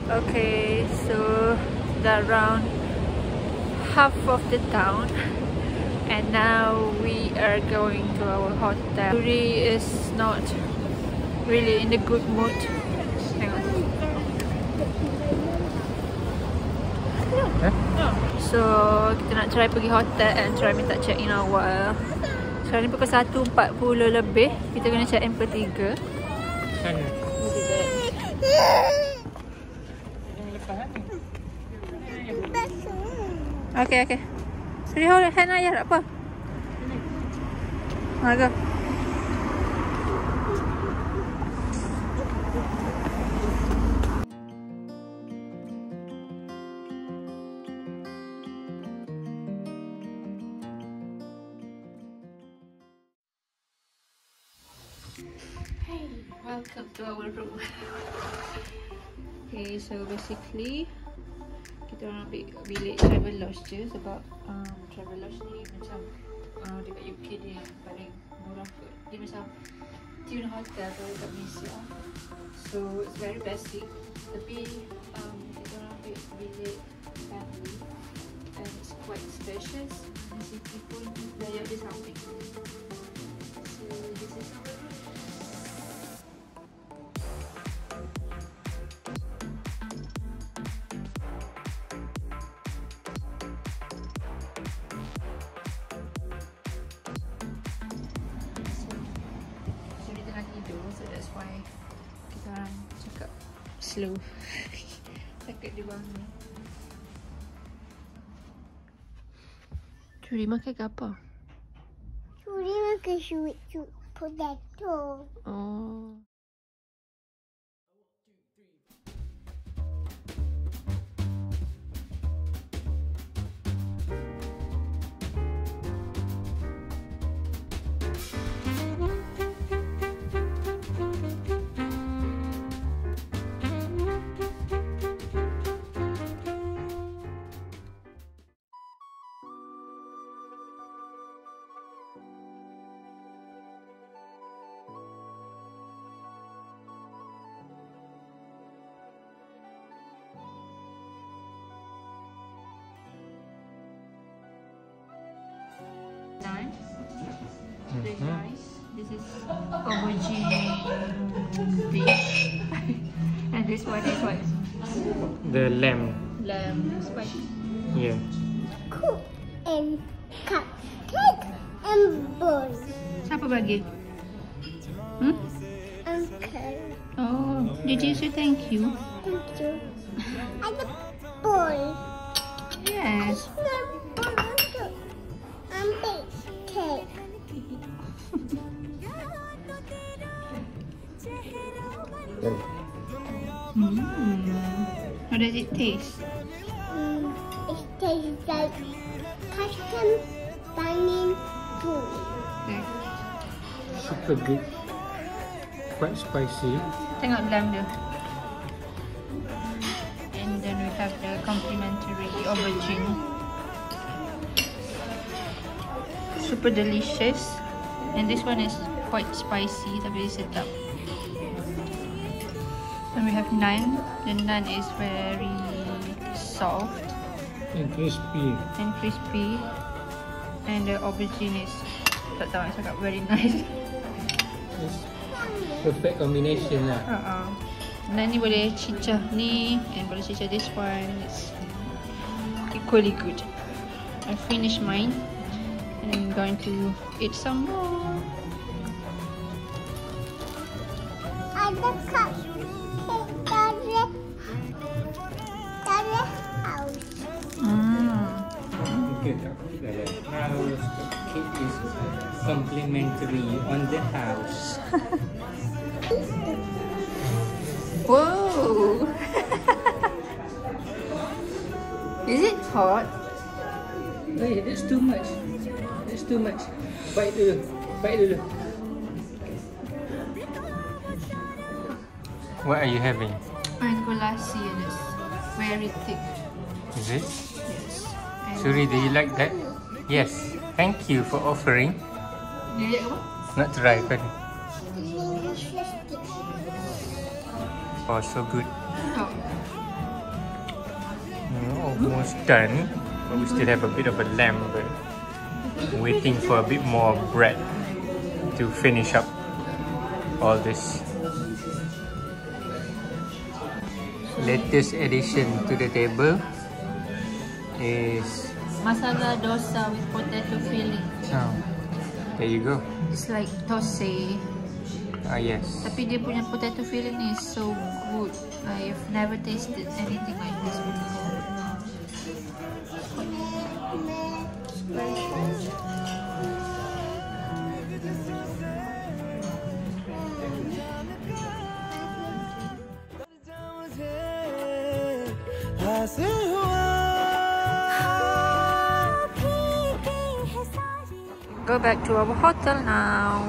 Okay, so that round half of the town, and now we are going to our hotel. Yuri is not really in a good mood. Hang on. So kita nak try pergi hotel and try minta check in awal. Sekarang ni pukul 1.40 lebih. Kita kena check in pukul 3. Sana. Okay, okay. Sorry, hold your hand ayah, tak apa. Go. Hey, welcome to our room. Okay, so basically kita orang ambil bilik Travelodge je sebab Travelodge ni macam dekat UK dia yang paling murah kot. Dia macam tune hotel tu dekat Malaysia. So it's very basic. Tapi kita orang ambil bilik family and it's quite spacious. City pun layak di samping. So this is our room. So that's why kita orang cakap slow. Cakap di bawah ni. Curi makan ke apa? Curi makan sweet potato. Oh. Very nice. This is aubergine beef. And this one is what? The lamb. Lamb spicy. Yeah. Cook and cupcake and bowl. Siapa bagi? Uncle. Oh, did you say thank you? Thank you. And the bowl. Yes. And bake cake. How does it taste? It tastes like custom dining food. Okay. Super good. Quite spicy. Tengok lamb dia. And then we have the complimentary aubergine. Super delicious. And this one is quite spicy, tapi sedap. And we have naan. The naan is very soft And crispy. and crispy. And the aubergine is, tak tahu nak cakap, very nice. It's perfect combination lah. Dan ni boleh cicah ni and boleh cicah this one. It's equally good. I finished mine and I'm going to eat some more. Ada cupcake dari house. Okay, now the cake is complimentary on the house. Whoa! Is it hot? Hey, that's too much. That's too much. Bite dulu. Bite dulu. What are you having? Mango lassi and it's very thick. Is it? Yes. Suri, do you like that? Yes. Thank you for offering. Dia lihat ke apa? Nak try kan? Oh, so good. Oh. Almost done, but we still have a bit of a lamb, but waiting for a bit more bread to finish up all this. Latest addition to the table is Masala dosa with potato filling. oh, there you go. It's like tosse. Yes. Tapi dia punya potato filling is so good. I've never tasted anything like this before. Go back to our hotel now.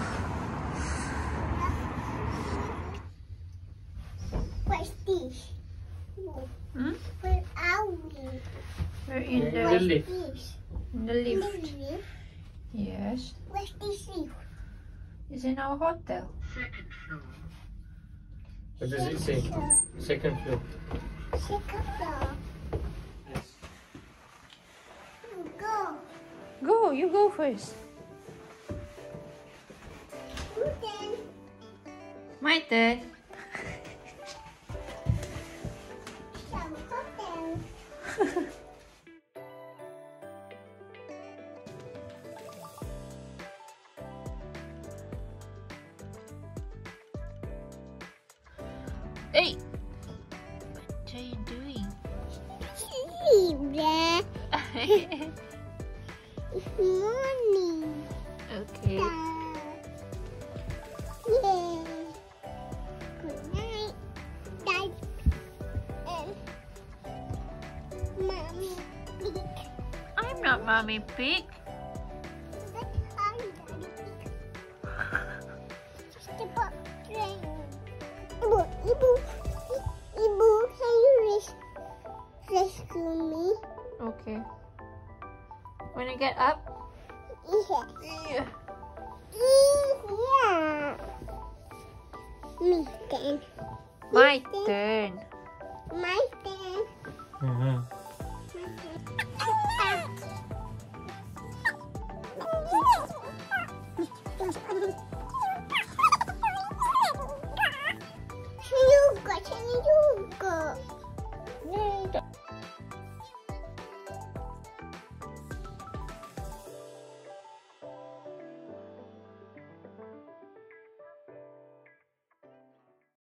What's this? Hmm? Where are we? We're in The lift. This? the lift. Lift? Yes. What's this lift? It's in our hotel. What does it say? Second floor. Second floor. Go. Go, you go first. Then My turn. some hotel. Hey! What are you doing? Zebra. It's morning. Okay. Yeah. Good night, Dad. And Mommy. Pig. I'm not Mommy Pig. But I'm Daddy Pig. Just about train. Ibu, can you rescue me? Okay. When I get up? Yeah. Yeah. Yeah. Me turn. My turn. My turn. Mm-hmm. My turn.